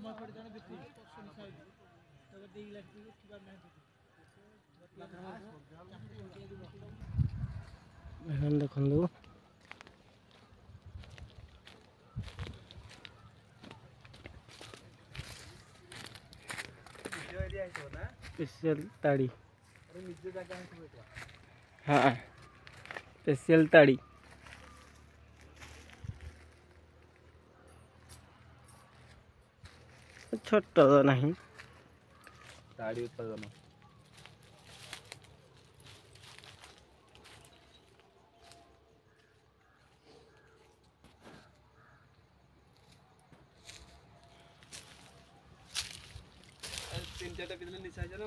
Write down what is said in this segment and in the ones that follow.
ଦେଖନ୍ତୁ स्पेशल ताड़ी हाँ स्पेशल ताड़ी छोट तो नहीं ताड़ी उत्पादन तीन चार पिछले निशा ना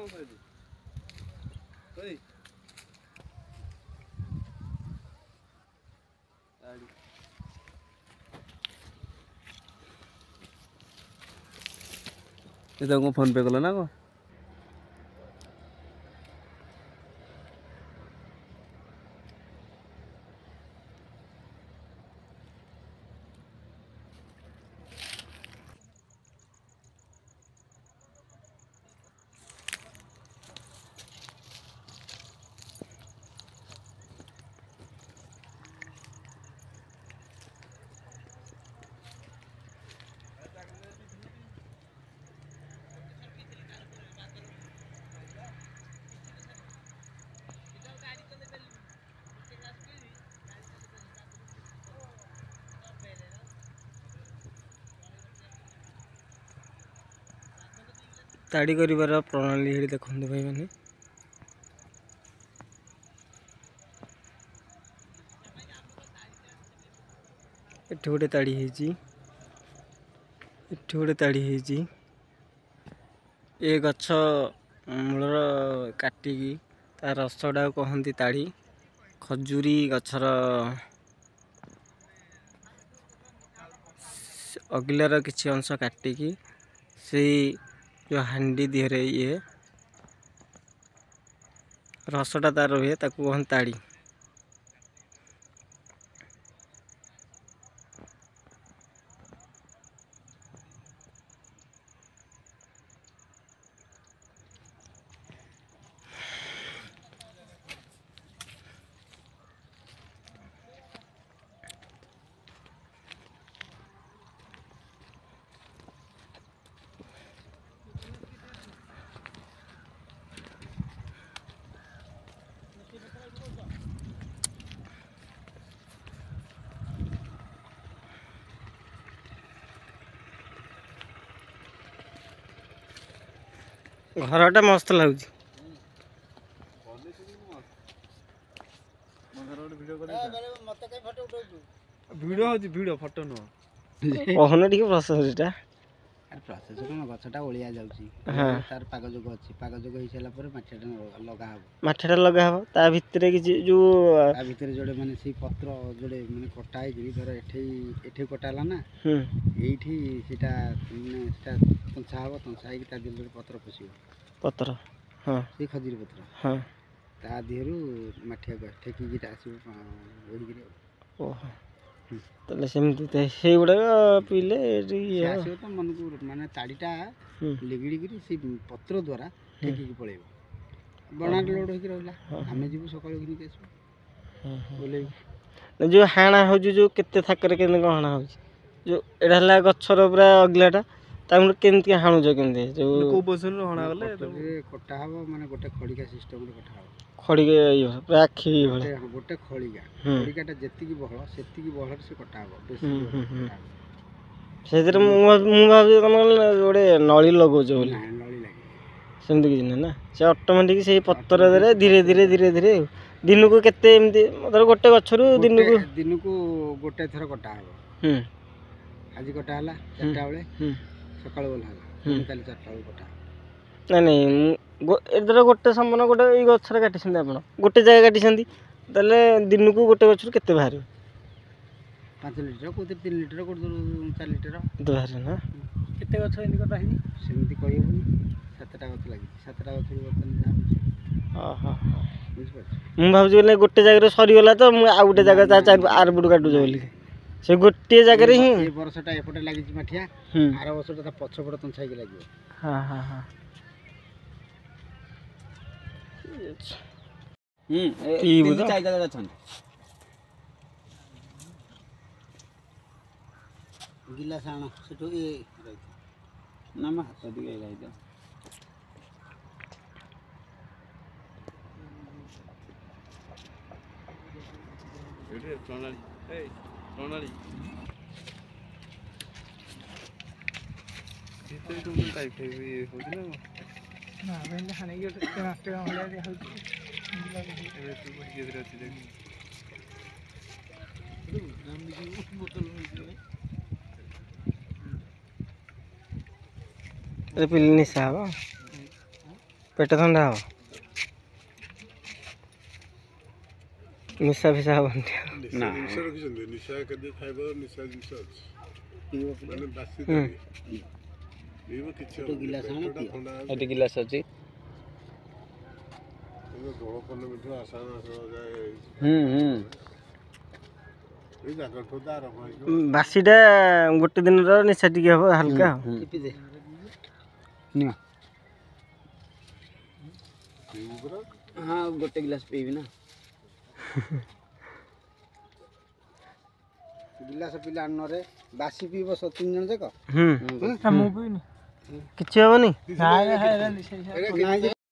तुमको फोन पे कल ना को ताड़ी कर प्रणाली देखते भाई मैंने एठी गोटे ताड़ी गोटे ताड़ी ये गछ मूलर काटिकी तार रसटा कहती ताड़ी खजूरी गछर अगिलार किसी अंश काटिकी से जो हांडी दिहरे ये रसटा तार हुए ताकू कहते ताड़ी घरटा मस्त लगुच वीडियो फोटो नुह कहन टे प्रोसेसटा प्रोसेस कौन गछटा ओलिया जाउची तार पागजोग अछि पागजोग होई साला पर माठेटा लगा हबो ता भितरे कि जो ता भितरे जोड़े माने सी पत्र जोड़े माने कटा है जी धर एठे कटाला ना एठी सीटा माने सीटा पंचा हबो पंचा है कि ता दिल पत्र पसिबो पत्र हां सी खजूरी पत्र हां ता देहरु माठिया को ठेकी गिटा आसीबो ओडी गिरे ओहो तले सेमती से गुडा पीले आसीबो त मन को माने ताड़ीटा लिगिड़ी गिरी सी पत्र द्वारा ठेकी की पळेबो बणा लोड होई रहला हमें जीव सकाळ गिनी केसो बोले जो हाणा हो जो केते थाकर केन हाणा हो जो एडा हला गछर पूरा अगलाटा ताम केमती हाणु जो केमती जो को पोजिशन रो हणा गले कटा हबो माने गोटे खड़िका सिस्टम रे कटा हबो खड़िके पूरा आखी भले गोटे खड़िकाटा जेति की बहळ सेति की बहळ से कटा हबो बेसी से मु भाबी गोटे नली लगो जो बोली नली लागे सेमती कि ना से ऑटोमेटिक से पत्र दे धीरे धीरे धीरे धीरे दिन को केते एमती मतलब गोटे गछरु दिन को गोटे थर कटा हबो आज कटा हला 4टा बेले सकाळ बोल हला काली 4टा बेले कटा नहीं नहीं एधर गोटे संबन गोटे ये गछर काटी आप गोटे जगह काटी दिन को गोटे गछर केते बाहर 5 लीटर को 3 लीटर को 4 लीटर बाहर ना केते गछ एनी कटा हिनी सेमती कहिबनी 7टा गछ लागि 7टा गछ बर्तन जा हां हां मु भाबु जे गोटे जगह सरी गला तो मु आ गोटे जगह आर बुड काटू बोली ସେ ଗୋଟିଏ ଜାଗାରେ ହିଁ ଏ ବର୍ଷଟା ଏପଟେ ଲାଗିଛି ମାଠିଆ ହୁଁ ଆର ବର୍ଷଟା ତା ପଛପଟ ତଞ୍ଛାଇକି ଲାଗିବ। ହଁ ହଁ ହଁ ପିଇବୁ ତ? ଗିଲାସ ଆଣ ସେଠୁ ଏ ନା ମା ହାତ ଟିକେ ଯାଇଛ ଏଇଠି ପ୍ରଣାଳୀ ପ୍ରଣାଳୀ ଭିତରେ ସବୁ ଟାଇପ୍ ଟାଇପ୍ ଇଏ ହେଉଛି ନା ଏବେ ତୁ ଧୀରେ ଅଛି ଦେଖ ଏ ପିଲି ନିଶା ହବ ପେଟ ଥଣ୍ଡା ହବ ନିଶା ଫିସା ହବନି ନା ନିଶା କେତେ ଖାଇବ ନିଶା ଜିନିଷ ଅଛି ପିଇବ ମାନେ ବାସି ହୁଁ ପିଇବ କିଛି ସେଠୁ ଗିଲାସ ଆଣ ପିଅ। ଥଣ୍ଡା ଏଠି ଗିଲାସ ଅଛି ଦୋଳ ପୂର୍ଣ୍ଣମୀଠୁ ଆଷାଢ଼ ମାସ ଯାଏ ଏଇ ଜାଗରଠୁ ତ ଆରମ୍ଭ ହେଇଯିବ। ବାସିଟା ଗୋଟେ ଦିନର ନିଶା ଟିକେ ହବ ହାଲକା ଆଉ ଟିପି ଦେ ନିଅ ପିଇବୁ ପୁରା ହଁ ଗୋଟେ ଗିଲାସ ପିଇବି ନା ଗିଲାସ ପିଲା ଆଣରେ ବାସି ପିଇବ 3 ଜଣ ଯାକ ମୁଁ ପିଇନି କିଛି ହବନି ନାଇଁ